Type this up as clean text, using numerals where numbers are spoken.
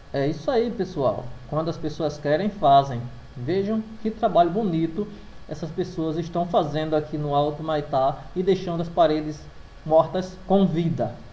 É isso aí, pessoal. Quando as pessoas querem, fazem. Vejam que trabalho bonito essas pessoas estão fazendo aqui no Alto Maitá e deixando as paredes mortas com vida.